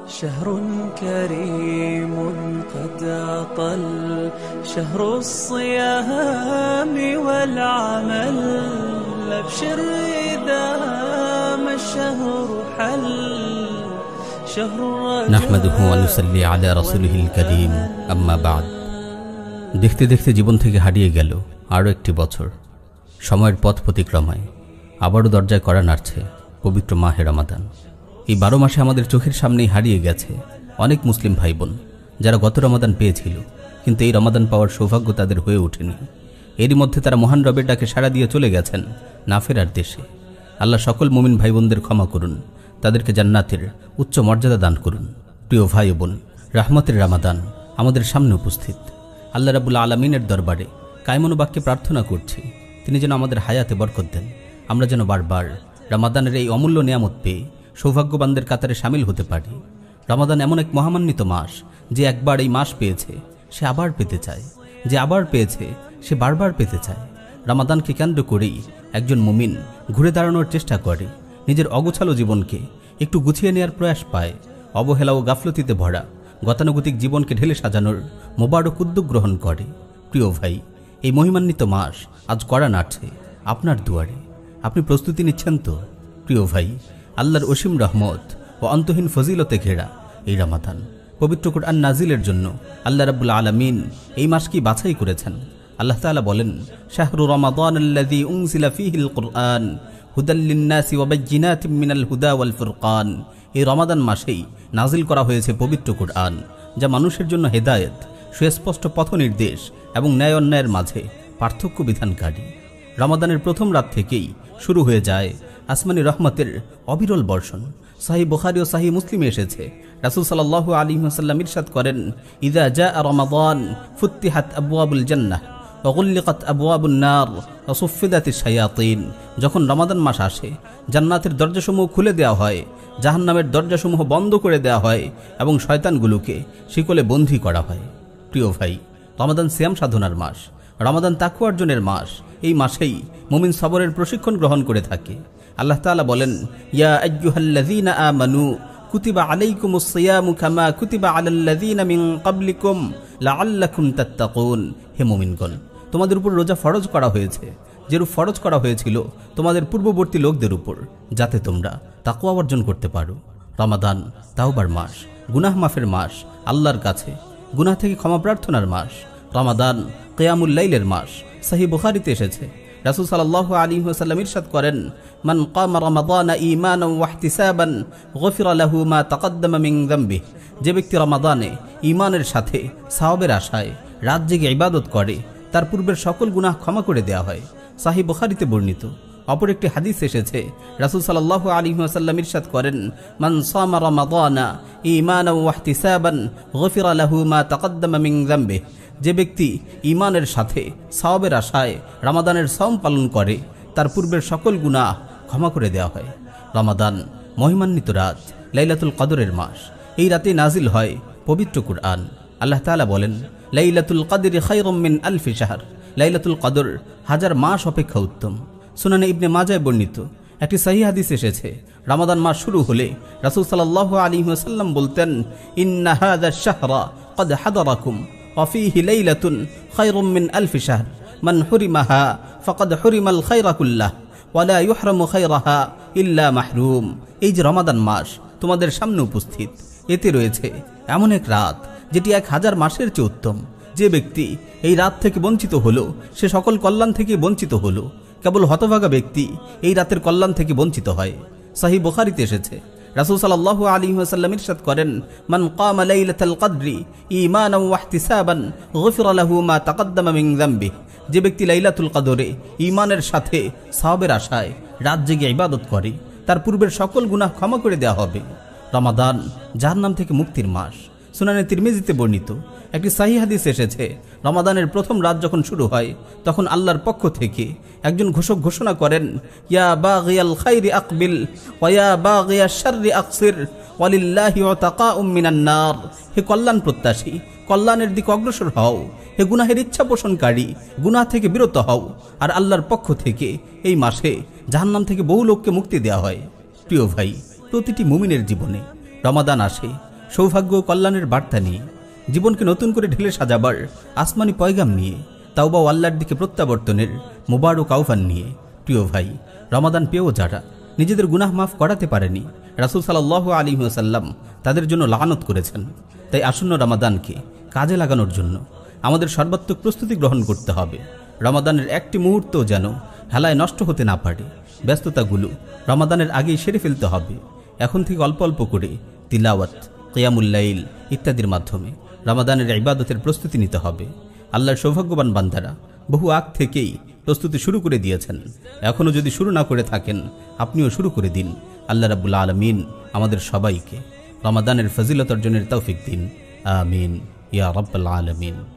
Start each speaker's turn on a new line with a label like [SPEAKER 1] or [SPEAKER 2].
[SPEAKER 1] شهر كريم قد أطل شهر الصيام والعمل أبشر إذا ما الشهر حل شهر
[SPEAKER 2] نحمده ونصلي على رسوله الكريم أما بعد দেখতে দেখতে জীবন থেকে হারিয়ে গেল আরও একটি বছর। সময়ের পথ প্রতিক্রমায় আবারও দরজায় কড়া নাড়ছে পবিত্র মাহে রমাদান। এই 12 মাসে আমাদের চোখের সামনেই হারিয়ে গেছে অনেক মুসলিম ভাই বোন, যারা গত রমাদান পেয়েছিল, কিন্তু এই রমাদান পাওয়ার সৌভাগ্য তাদের হয়ে ওঠেনি। এরই মধ্যে তারা মহান রবের ডাকে সাড়া দিয়ে চলে গেছেন না ফেরার দেশে। আল্লাহ সকল মুমিন ভাই বোনদের ক্ষমা করুন, তাদেরকে জান্নাতের উচ্চ মর্যাদা দান করুন। প্রিয় ভাই বোন, রহমতের রমাদান আমাদের সামনে উপস্থিত। আল্লাহ রাব্বুল আলামিনের দরবারে কায়মনোবাক্যে প্রার্থনা করছি, তিনি যেন আমাদের হায়াতে বরকত দেন। আমরা যেন বারবার রমাদানের এই অমূল্য নিয়ামত পেয়ে সৌভাগ্যবানদের কাতারে সামিল হতে পারি। রমাদান এমন এক মহামান্বিত মাস, যে একবার এই মাস পেয়েছে সে আবার পেতে চায়, যে আবার পেয়েছে সে বারবার পেতে চায়। রমাদানকে কেন্দ্র করেই একজন মুমিন ঘুরে দাঁড়ানোর চেষ্টা করে, নিজের অগোছালো জীবনকে একটু গুছিয়ে নেওয়ার প্রয়াস পায়। অবহেলা ও গাফলতিতে ভরা গতানুগতিক জীবনকে ঢেলে সাজানোর মোবারক উদ্যোগ গ্রহণ করে। প্রিয় ভাই, এই মহিমান্বিত মাস আজ কড়া নাড়ছে আপনার দুয়ারে। আপনি প্রস্তুতি নিচ্ছেন তো? প্রিয় ভাই, আল্লাহর অসীম রহমত ও অন্তহীন ফজিলতে ঘেরা এই রমাদান, পবিত্র কুরআন নাজিলের জন্য আল্লাহ রাব্বুল আলামিন এই মাসকে বাছাই করেছেন। আল্লাহ তাআলা বলেন, শাহরু রমাদানাল্লাযী উনজিলা ফীহিল কুরআন হুদাল লিন-নাসি ওয়া বায়্যিনাতিম মিনাল হুদা ওয়াল ফুরকান। এই রমাদান মাসেই নাজিল করা হয়েছে পবিত্র কুরআন, যা মানুষের জন্য হেদায়েত, সুস্পষ্ট পথ নির্দেশ এবং ন্যায় অন্যায়ের মাঝে পার্থক্য বিধানকারী। রমাদানের প্রথম রাত থেকেই শুরু হয়ে যায় আসমানি রহমতের অবিরল বর্ষণ। সহিহ বুখারী ও সহিহ মুসলিমে এসেছে, রাসূল সাল্লাল্লাহু আলাইহি ওয়াসাল্লাম ইরশাদ করেন, ইযা জাআ রমাদান ফুতিহাত আবওয়াবুল জান্নাহ ওয়া গুল্লিকাত আবওয়াবুন নার ওয়া সুফিদাতিশ শায়াতিন। যখন রমাদান মাস আসে, জান্নাতের দরজাসমূহ খুলে দেওয়া হয়, জাহান্নামের দরজাসমূহ বন্ধ করে দেওয়া হয় এবং শয়তানগুলোকে শিকলে বন্দী করা হয়। প্রিয় ভাই, রমাদান সিয়াম সাধনার মাস, রমাদান তাকওয়া অর্জনের মাস। এই মাসেই মুমিন সবরের প্রশিক্ষণ গ্রহণ করে থাকে। আল্লাহ তাআলা বলেন, ইয়া আইয়ুহাল্লাযীনা আমানু কুতিবা আলাইকুমুস সিয়ামু কামা কুতিবা আলাল্লাযীনা মিন ক্বাবলিকুম লাআল্লাকুম তাত্তাকুন। হে মুমিনগণ, তোমাদের উপর রোজা ফরজ করা হয়েছে, যেরূপ ফরজ করা হয়েছিল তোমাদের পূর্ববর্তী লোকদের উপর, যাতে তোমরা তাকওয়া অর্জন করতে পারো। রমাদান তাওবার মাস, গুনাহ মাফের মাস, আল্লাহর কাছে গুনাহ থেকে ক্ষমা প্রার্থনার মাস। রমাদান কিয়ামুল লাইলের মাস। সহিহ বুখারীতে এসেছে, রাসূল সাল্লাল্লাহু আলাইহি ওয়াসাল্লাম ইরশাদ করেন, মান কামা রমাদানা ঈমানান ওয়া ইহতিসাবান গুফিরা লাহু মা তাকদ্দামা মিন যামবিহি। যে ব্যক্তি রমাদানে ঈমানের সাথে সওয়াবের আশায় রাত জেগে ইবাদত করে, তার পূর্বের সকল গুনাহ ক্ষমা করে দেওয়া হয়। সহিহ বুখারীতে বর্ণিত অপর একটি হাদিস এসেছে, রাসূল সাল্লাল্লাহু আলাইহি ওয়াসাল্লাম ইরশাদ করেন, মান সামা রমাদানা ঈমানান ওয়া ইহতিসাবান গুফিরা লাহু মা তাকদ্দামা মিন যামবিহি। যে ব্যক্তি ঈমানের সাথে সওয়াবের আশায় রমাদানের সওম পালন করে, তার পূর্বের সকল গুনাহ ক্ষমা করে দেওয়া হয়। রমাদান মহিমান্বিত রাত, লাইলাতুল কদরের মাস। এই রাতে নাজিল হয় পবিত্র কুরআন। আল্লাহ তাআলা বলেন, লাইলাতুল কদরি খায়রুম মিন আলফি শাহর। লাইলাতুল কদর 1000 মাস অপেক্ষা উত্তম। সুনানে ইবনে মাজায় বর্ণিত একটি সহিহ হাদিস এসেছে, রমাদান মাস শুরু হলে রাসূল সাল্লাল্লাহু আলাইহি ওয়াসাল্লাম বলতেন, ইন্না হাযাশ শাহরা ক্বাদ হাদারাকুম ওয়া ফীহি লাইলাতুন খায়রুম মিন আলফি শাহর মান হুরিমাহা ফাকাদ হুরিমাল খায়রা কুল্লাহ ওয়া লা ইউহরামু খায়রাহা ইল্লা মাহরুম। এই যে রমাদান মাস তোমাদের সামনে উপস্থিত, এতে রয়েছে এমন এক রাত যেটি 1000 মাসের চেয়ে উত্তম। যে ব্যক্তি এই রাত থেকে বঞ্চিত হলো, সে সকল কল্যাণ থেকে বঞ্চিত হলো। কেবল হতভাগা ব্যক্তি এই রাতের কল্যাণ থেকে বঞ্চিত হয়। সহিহ বুখারীতে এসেছে, রাসূল সাল্লাল্লাহু আলাইহি ওয়াসাল্লাম ইরশাদ করেন, মান কামা লাইলাতাল কদরি ঈমানান ওয়া ইহতিসাবান গুফিরা লাহু মা তাকদ্দামা মিন যামবিহি। যে ব্যক্তি লাইলাতুল কদরে ঈমানের সাথে সওয়াবের আশায় রাত জেগে ইবাদত করে, তার পূর্বের সকল গুনাহ ক্ষমা করে দেওয়া হবে। রমাদান জাহান্নাম থেকে মুক্তির মাস। সুনানে তিরমিজিতে বর্ণিত একটি সহিহ হাদিস এসেছে, রমাদানের প্রথম রাত যখন শুরু হয়, তখন আল্লাহর পক্ষ থেকে একজন ঘোষক ঘোষণা করেন, ইয়া বাগিয়াল খাইরি আকবিল ওয়া ইয়া বাগিয়াশ শাররি আকসির ওয়ালিল্লাহি উতাকাউম মিনান নার। হে কল্যাণ প্রত্যাশী, কল্যাণের দিকে অগ্রসর হও। হে গুনাহের ইচ্ছা পোষণকারী, গুনাহ থেকে বিরত হও। আর আল্লাহর পক্ষ থেকে এই মাসে জাহান্নাম থেকে বহু লোককে মুক্তি দেওয়া হয়। প্রিয় ভাই, প্রতিটি মুমিনের জীবনে রমাদান আসে সৌভাগ্য ও কল্যাণের বার্তা নিয়ে, জীবনকে নতুন করে ঢেলে সাজাবার আসমানি পয়গাম নিয়ে, তাওবা ও আল্লাহর দিকে প্রত্যাবর্তনের মোবারক আহ্বান নিয়ে। প্রিয় ভাই, রমাদান পেয়েও যারা নিজেদের গুনাহ মাফ করাতে পারেনি, রাসূল সাল্লাল্লাহু আলাইহি ওয়াসাল্লাম তাদের জন্য লানত করেছেন। তাই আসন্ন রমাদানকে কাজে লাগানোর জন্য আমাদের সর্বাত্মক প্রস্তুতি গ্রহণ করতে হবে। রমাদানের একটি মুহূর্তও যেন হেলায় নষ্ট হতে না পারে। ব্যস্ততাগুলো রমাদানের আগেই সেরে ফেলতে হবে। এখন থেকে অল্প অল্প করে তিলাওয়াত, কিয়ামুল লাইল ইত্যাদির মাধ্যমে রমাদানের ইবাদতের প্রস্তুতি নিতে হবে। আল্লাহর সৌভাগ্যবান বান্দারা বহু আগ থেকেই প্রস্তুতি শুরু করে দিয়েছেন। এখনও যদি শুরু না করে থাকেন, আপনিও শুরু করে দিন। আল্লাহ রাব্বুল আলামিন আমাদের সবাইকে রমাদানের ফজিলত অর্জনের তৌফিক দিন। আমিন ইয়া রাব্বাল আলামিন।